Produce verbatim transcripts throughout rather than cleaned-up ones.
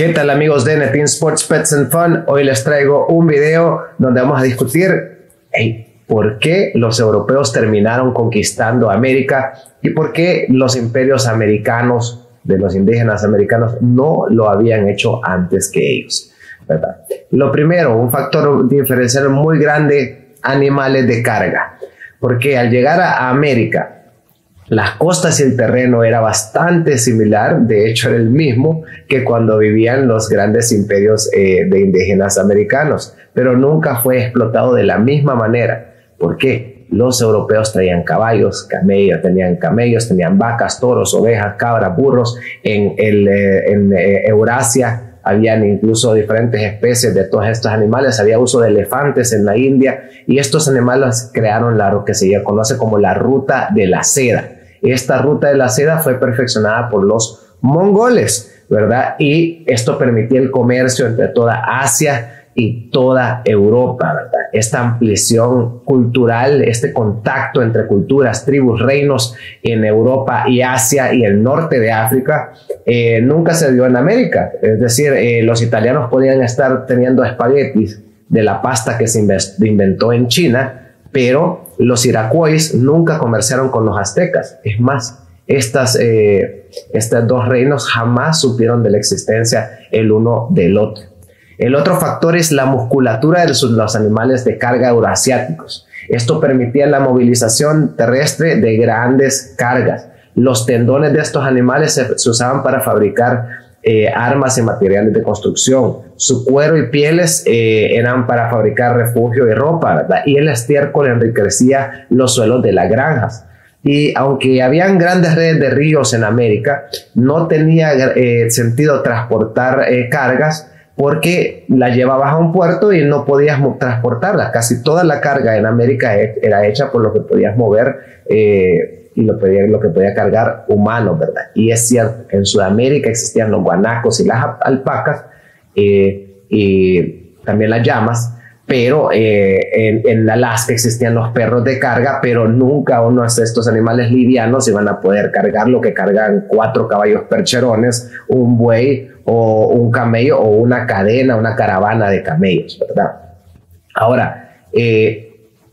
¿Qué tal amigos de Netin Sports Pets and Fun? Hoy les traigo un video donde vamos a discutir hey, por qué los europeos terminaron conquistando América y por qué los imperios americanos, de los indígenas americanos, no lo habían hecho antes que ellos, ¿verdad? Lo primero, un factor diferencial muy grande, animales de carga, porque al llegar a América, las costas y el terreno era bastante similar, de hecho era el mismo que cuando vivían los grandes imperios eh, de indígenas americanos, pero nunca fue explotado de la misma manera. ¿Por qué? Los europeos traían caballos, camellos, tenían camellos, tenían vacas, toros, ovejas, cabras, burros. En, el, eh, en eh, Eurasia habían incluso diferentes especies de todos estos animales, había uso de elefantes en la India y estos animales crearon lo que se conoce como la ruta de la seda. Esta ruta de la seda fue perfeccionada por los mongoles, ¿verdad? Y esto permitía el comercio entre toda Asia y toda Europa, ¿verdad? Esta ampliación cultural, este contacto entre culturas, tribus, reinos en Europa y Asia y el norte de África eh, nunca se dio en América. Es decir, eh, los italianos podían estar teniendo espaguetis de la pasta que se inventó en China, pero los iraquíes nunca comerciaron con los aztecas. Es más, estas, eh, estos dos reinos jamás supieron de la existencia el uno del otro. El otro factor es la musculatura de los animales de carga euroasiáticos. Esto permitía la movilización terrestre de grandes cargas. Los tendones de estos animales se, se usaban para fabricar eh, armas y materiales de construcción. Su cuero y pieles eh, eran para fabricar refugio y ropa, ¿verdad? Y el estiércol enriquecía los suelos de las granjas. Y aunque habían grandes redes de ríos en América, no tenía eh, sentido transportar eh, cargas porque la llevabas a un puerto y no podías transportarla. Casi toda la carga en América era hecha por lo que podías mover eh, y lo, podía, lo que podía cargar humanos, ¿verdad? Y es cierto, en Sudamérica existían los guanacos y las alpacas eh, y también las llamas, pero eh, en, en Alaska existían los perros de carga, pero nunca uno de estos animales livianos iban a poder cargar lo que cargan cuatro caballos percherones, un buey o un camello o una cadena, una caravana de camellos, ¿verdad? Ahora, eh,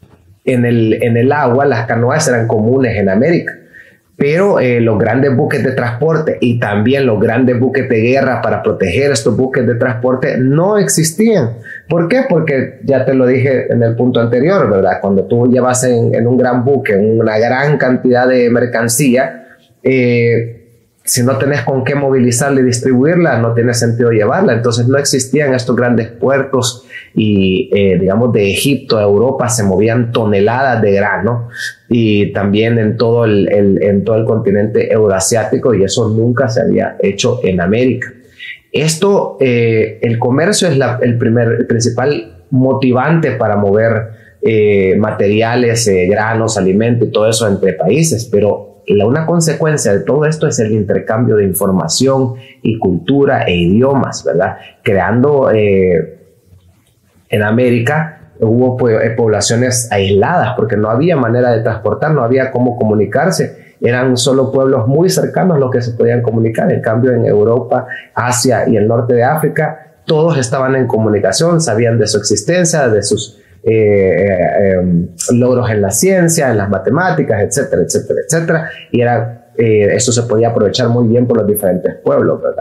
en, el, en el agua las canoas eran comunes en América, pero eh, los grandes buques de transporte y también los grandes buques de guerra para proteger estos buques de transporte no existían. ¿Por qué? Porque ya te lo dije en el punto anterior, ¿verdad? Cuando tú llevas en, en un gran buque una gran cantidad de mercancía, eh, si no tenés con qué movilizarla y distribuirla, no tiene sentido llevarla. Entonces no existían estos grandes puertos y, eh, digamos, de Egipto a Europa se movían toneladas de grano y también en todo el, el, en todo el continente euroasiático, y eso nunca se había hecho en América. Esto, eh, el comercio es la, el, primer, el principal motivante para mover eh, materiales, eh, granos, alimentos y todo eso entre países, pero la, una consecuencia de todo esto es el intercambio de información y cultura e idiomas, ¿verdad? Creando eh, en América hubo poblaciones aisladas porque no había manera de transportar, no había cómo comunicarse. Eran solo pueblos muy cercanos los que se podían comunicar. En cambio, en Europa, Asia y el norte de África, todos estaban en comunicación, sabían de su existencia, de sus eh, eh, logros en la ciencia, en las matemáticas, etcétera, etcétera, etcétera. Y era, eh, eso se podía aprovechar muy bien por los diferentes pueblos, ¿verdad?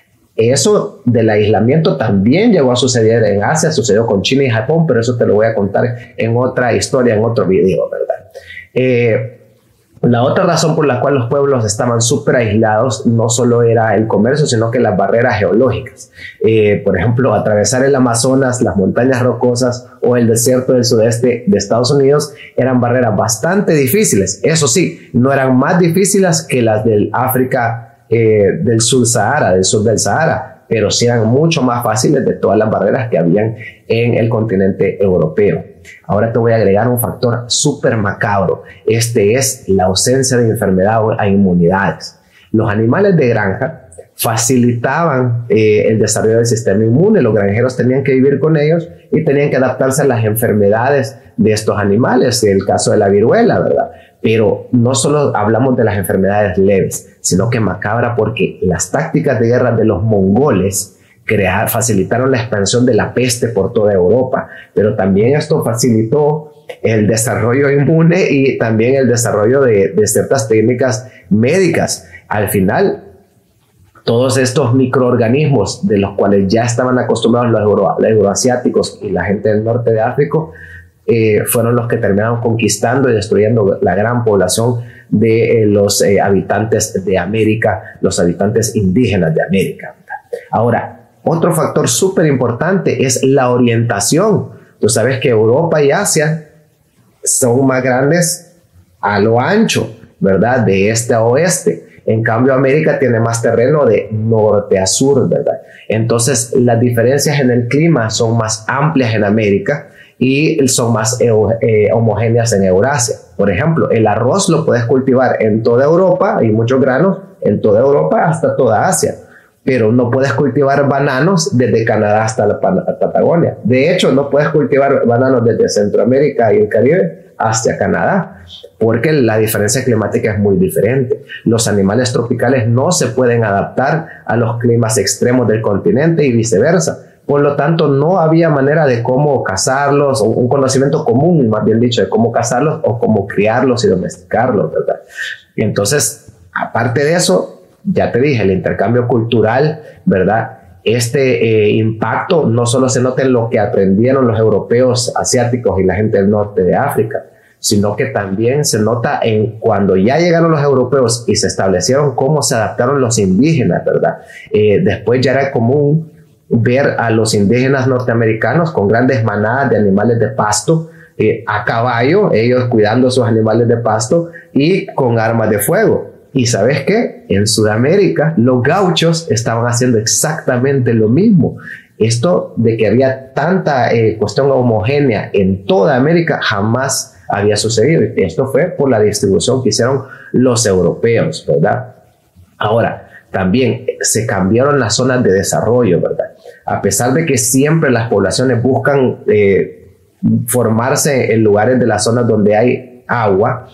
Eso del aislamiento también llegó a suceder en Asia, sucedió con China y Japón, pero eso te lo voy a contar en otra historia, en otro video, ¿verdad? Eh, La otra razón por la cual los pueblos estaban súper aislados no solo era el comercio, sino que las barreras geológicas. Eh, por ejemplo, atravesar el Amazonas, las montañas rocosas o el desierto del sudeste de Estados Unidos eran barreras bastante difíciles. Eso sí, no eran más difíciles que las del África eh, del sur Sahara, del sur del Sahara, pero sí eran mucho más fáciles de todas las barreras que habían en el continente europeo. Ahora te voy a agregar un factor súper macabro. Este es la ausencia de enfermedad a inmunidades. Los animales de granja facilitaban eh, el desarrollo del sistema inmune. Los granjeros tenían que vivir con ellos y tenían que adaptarse a las enfermedades de estos animales, el caso de la viruela, ¿verdad? Pero no solo hablamos de las enfermedades leves, sino que macabra porque las tácticas de guerra de los mongoles crear, facilitaron la expansión de la peste por toda Europa, pero también esto facilitó el desarrollo inmune y también el desarrollo de, de ciertas técnicas médicas. Al final, todos estos microorganismos de los cuales ya estaban acostumbrados los, euro, los euroasiáticos y la gente del norte de África, eh, fueron los que terminaron conquistando y destruyendo la gran población de eh, los eh, habitantes de América, los habitantes indígenas de América. Ahora, otro factor súper importante es la orientación. Tú sabes que Europa y Asia son más grandes a lo ancho, ¿verdad? De este a oeste. En cambio, América tiene más terreno de norte a sur, ¿verdad? Entonces, las diferencias en el clima son más amplias en América y son más eh, homogéneas en Eurasia. Por ejemplo, el arroz lo puedes cultivar en toda Europa, hay muchos granos en toda Europa hasta toda Asia, pero no puedes cultivar bananos desde Canadá hasta la Patagonia. De hecho, no puedes cultivar bananos desde Centroamérica y el Caribe hacia Canadá, porque la diferencia climática es muy diferente. Los animales tropicales no se pueden adaptar a los climas extremos del continente y viceversa. Por lo tanto, no había manera de cómo cazarlos, o un conocimiento común, más bien dicho, de cómo cazarlos o cómo criarlos y domesticarlos, ¿verdad? Y entonces, aparte de eso, ya te dije, el intercambio cultural, ¿verdad? Este eh, impacto no solo se nota en lo que aprendieron los europeos, asiáticos y la gente del norte de África, sino que también se nota en cuando ya llegaron los europeos y se establecieron cómo se adaptaron los indígenas, ¿verdad? Eh, después ya era común ver a los indígenas norteamericanos con grandes manadas de animales de pasto, eh, a caballo, ellos cuidando sus animales de pasto y con armas de fuego. Y ¿sabes qué? En Sudamérica los gauchos estaban haciendo exactamente lo mismo. Esto de que había tanta eh, cuestión homogénea en toda América jamás había sucedido. Esto fue por la distribución que hicieron los europeos, ¿verdad? Ahora, también se cambiaron las zonas de desarrollo, ¿verdad? A pesar de que siempre las poblaciones buscan eh, formarse en lugares de las zonas donde hay agua,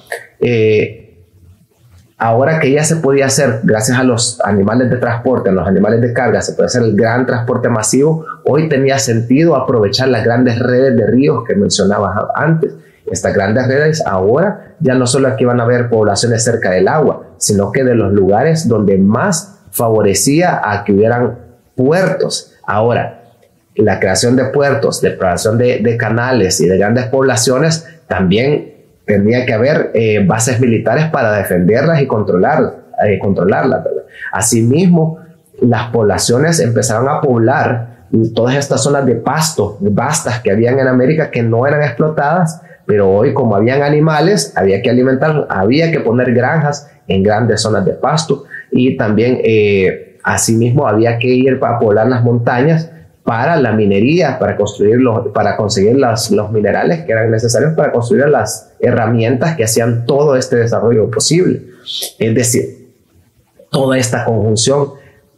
eh, ahora que ya se podía hacer, gracias a los animales de transporte, a los animales de carga, se puede hacer el gran transporte masivo, hoy tenía sentido aprovechar las grandes redes de ríos que mencionabas antes. Estas grandes redes ahora ya no solo aquí van a haber poblaciones cerca del agua, sino que de los lugares donde más favorecía a que hubieran puertos. Ahora, la creación de puertos, la creación de, de canales y de grandes poblaciones, también tendría que haber eh, bases militares para defenderlas y controlar, eh, controlarlas, ¿verdad? Asimismo, las poblaciones empezaron a poblar todas estas zonas de pasto, vastas que habían en América que no eran explotadas, pero hoy como habían animales, había que alimentarlos, había que poner granjas en grandes zonas de pasto y también eh, asimismo había que ir a poblar las montañas para la minería, para construir los, para conseguir las, los minerales que eran necesarios para construir las herramientas que hacían todo este desarrollo posible. Es decir, toda esta conjunción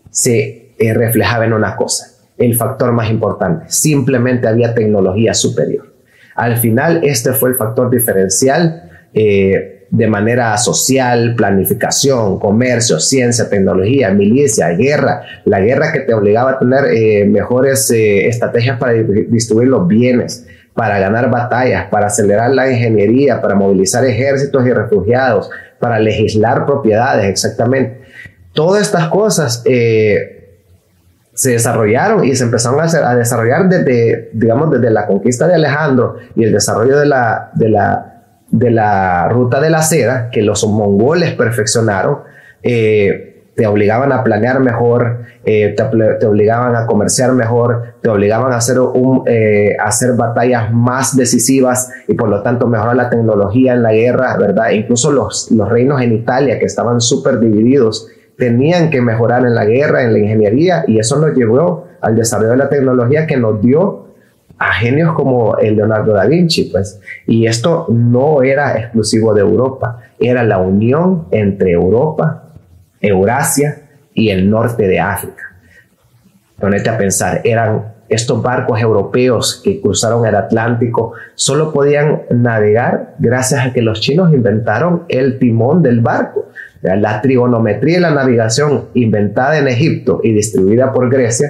se eh, reflejaba en una cosa, el factor más importante, simplemente había tecnología superior. Al final, este fue el factor diferencial eh, de manera social, planificación, comercio, ciencia, tecnología, milicia, guerra. La guerra que te obligaba a tener eh, mejores eh, estrategias para distribuir los bienes, para ganar batallas, para acelerar la ingeniería, para movilizar ejércitos y refugiados, para legislar propiedades, exactamente. Todas estas cosas eh, se desarrollaron y se empezaron a, hacer, a desarrollar desde, digamos, desde la conquista de Alejandro y el desarrollo de la, de la, de la ruta de la seda, que los mongoles perfeccionaron. Eh, te obligaban a planear mejor, eh, te, te obligaban a comerciar mejor, te obligaban a hacer, un, eh, a hacer batallas más decisivas y por lo tanto mejorar la tecnología en la guerra, ¿verdad? Incluso los, los reinos en Italia que estaban súper divididos tenían que mejorar en la guerra, en la ingeniería, y eso nos llevó al desarrollo de la tecnología que nos dio a genios como el Leonardo da Vinci, pues. Y esto no era exclusivo de Europa, era la unión entre Europa, Eurasia y el norte de África. Ponete a pensar, eran estos barcos europeos que cruzaron el Atlántico, solo podían navegar gracias a que los chinos inventaron el timón del barco. La trigonometría y la navegación inventada en Egipto y distribuida por Grecia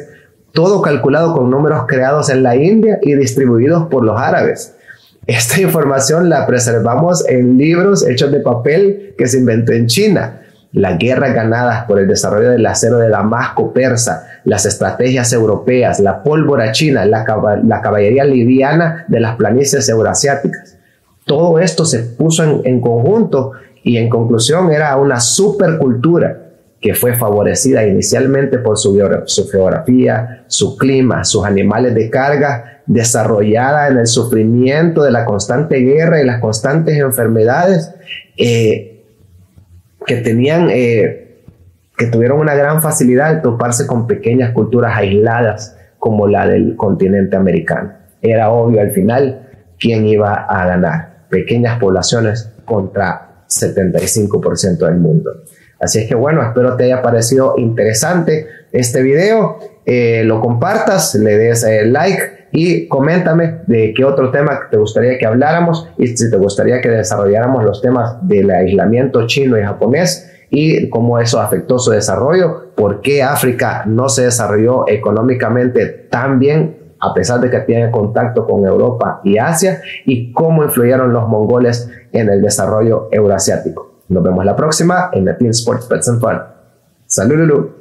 todo calculado con números creados en la India y distribuidos por los árabes. Esta información la preservamos en libros hechos de papel que se inventó en China. Las guerras ganadas por el desarrollo del acero de Damasco persa, las estrategias europeas, la pólvora china, la, cab la caballería liviana de las planicies eurasiáticas. Todo esto se puso en, en conjunto y en conclusión era una supercultura que fue favorecida inicialmente por su, su geografía, su clima, sus animales de carga, desarrollada en el sufrimiento de la constante guerra y las constantes enfermedades, eh, que tenían, eh, que tuvieron una gran facilidad de toparse con pequeñas culturas aisladas como la del continente americano. Era obvio al final quién iba a ganar, pequeñas poblaciones contra setenta y cinco por ciento del mundo. Así es que bueno, espero te haya parecido interesante este video, eh, lo compartas, le des eh, like y coméntame de qué otro tema te gustaría que habláramos y si te gustaría que desarrolláramos los temas del aislamiento chino y japonés y cómo eso afectó su desarrollo, por qué África no se desarrolló económicamente tan bien a pesar de que tiene contacto con Europa y Asia y cómo influyeron los mongoles en el desarrollo euroasiático. Nos vemos la próxima en Nepin Sports Pets and Fun. ¡Salud!